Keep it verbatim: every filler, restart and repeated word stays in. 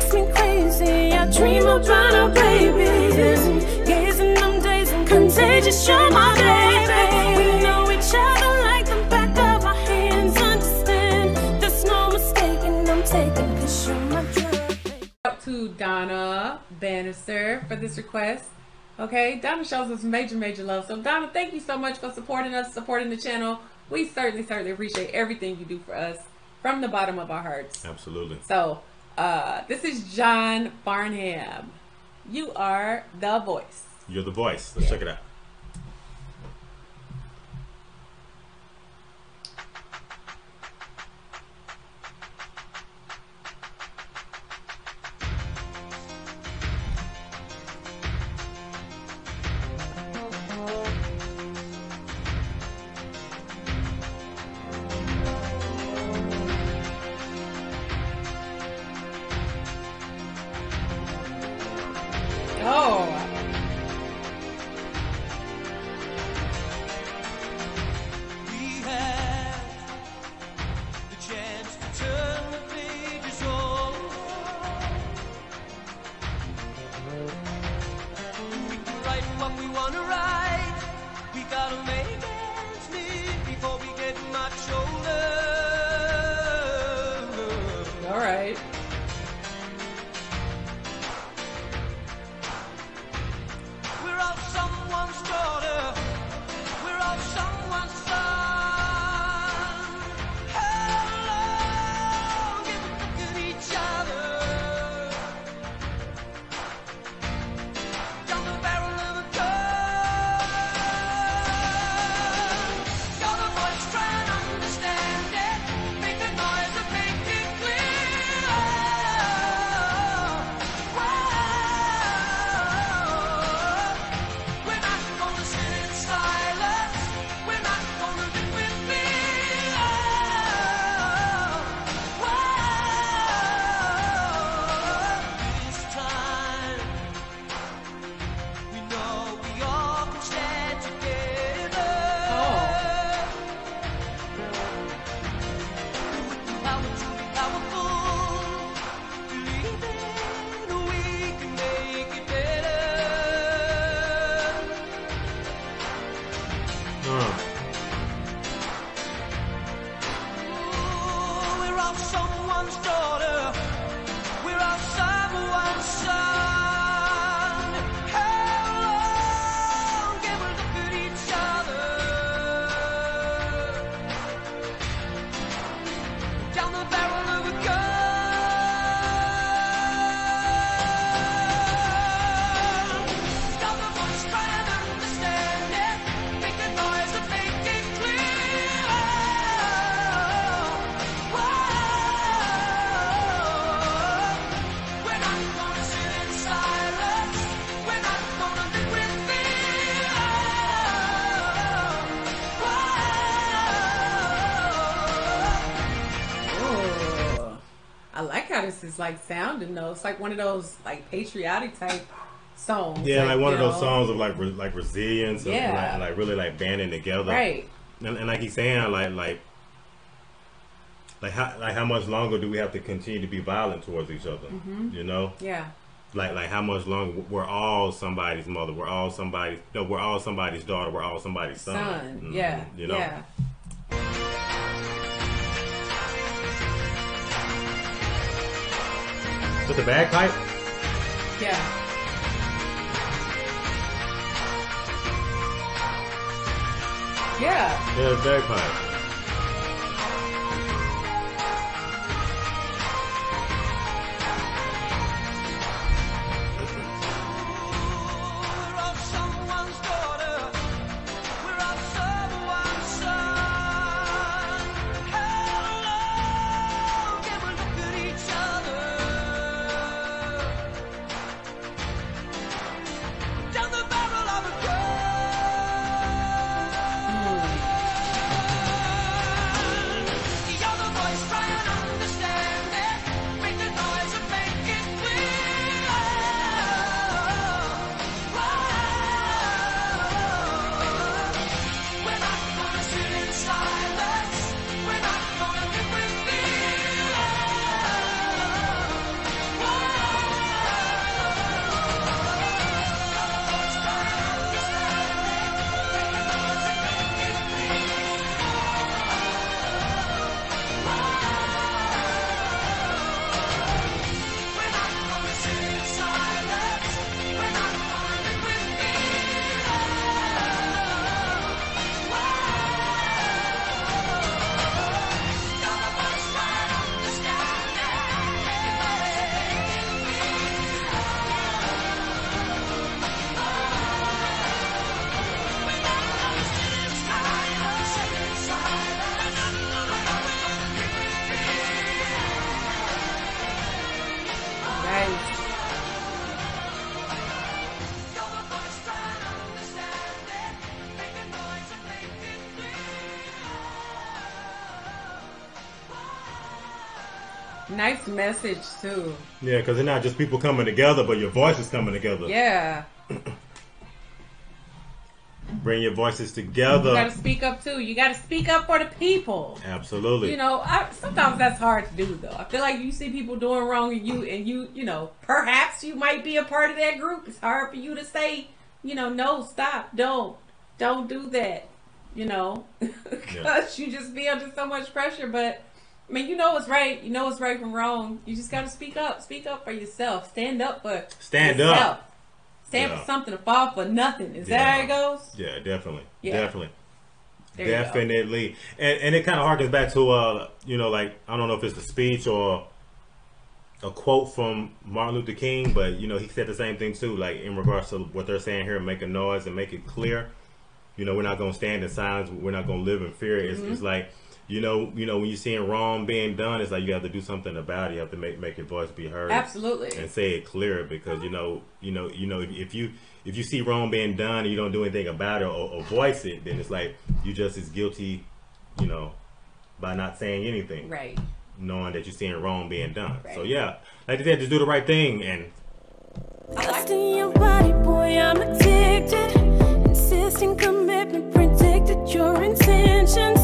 makes me crazy. I dream about our babies, gazing them days and contagious. You're my baby. We know each other like the back of our hands. Understand, there's no mistaking. I'm taking this. You're my drug. Up to Donna Bannister for this request. Okay, Donna shows us major, major love. So Donna, thank you so much for supporting us, supporting the channel. We certainly, certainly appreciate everything you do for us from the bottom of our hearts. Absolutely. So, uh, this is John Farnham. You are the voice. You're the voice. Let's Yeah. check it out. Oh. We had the chance to turn the pages over. We can write what we want to write. We gotta make ends meet before we get much older. All right. We're all someone's daughter. We're all someone's son. How long can we look at each other? Down the barrel of a gun. You're the voice, try and understand it. Make the noise and make it clear. Wow. We're not gonna sit in silence. We're not gonna live with fear. Wow. This time, we know we all can stand together. Power to be powerful. Believing we can make it better. Hmm. Ooh, we're all someone's daughter. We're all someone's son. How long can we look at each other? Down the barrel of a gun. Down the voice, try and understand it. Make the noise and make it clear. Wow. We're not gonna sit in silence. We're not gonna live with fear. Wow. Ooh. I like how this is like sounding though. It's like one of those like patriotic type songs. Yeah, like one of you those know. songs of like re- like resilience, and Yeah. like, like really like banding together. Right. And, and like he's saying, like like like how like how much longer do we have to continue to be violent towards each other? You know, Yeah. like like how much longer? We're all somebody's mother. We're all somebody's. No, we're all somebody's daughter. We're all somebody's son. Son. Mhm, Yeah. You know. Yeah. With the bagpipe. Yeah. Yeah. Yeah, the bagpipe. We're all someone's daughter. We're all someone's son. How long can we look at each other? Down the barrel of a gun. Nice message too. Yeah, because it's not just people coming together, but your voice is coming together. Yeah. Bring your voices together. You gotta speak up too. You gotta speak up for the people. Absolutely. You know, I, sometimes that's hard to do though. I feel like you see people doing wrong and you, and you, you know, perhaps you might be a part of that group. It's hard for you to say, you know, no, stop, don't, don't do that. You know, because yeah. you just be under so much pressure. But I mean, you know what's right. You know what's right from wrong. You just gotta speak up. Speak up for yourself. Stand up for Stand yourself. up. Stand Yeah. for something, to fall for nothing. Is Yeah. that how it goes? Yeah, definitely. Yeah. Definitely. There you go. Definitely. And and it kind of harkens back to, uh, you know, like, I don't know if it's the speech or a quote from Martin Luther King, but, you know, he said the same thing too, like in regards to what they're saying here, make a noise and make it clear. You know, we're not going to stand in silence. We're not going to live in fear. It's, Mm-hmm. it's like, you know, you know, when you're seeing wrong being done, it's like you have to do something about it. You have to make make your voice be heard. Absolutely. And say it clear, because you know, you know, you know, if, if you if you see wrong being done and you don't do anything about it, or, or voice it, then it's like you just as guilty, you know, by not saying anything, Right. knowing that you're seeing wrong being done. Right. So yeah, like they said, just do the right thing. And Lost in your body, boy, I'm addicted. Insisting commitment, predicted your intentions.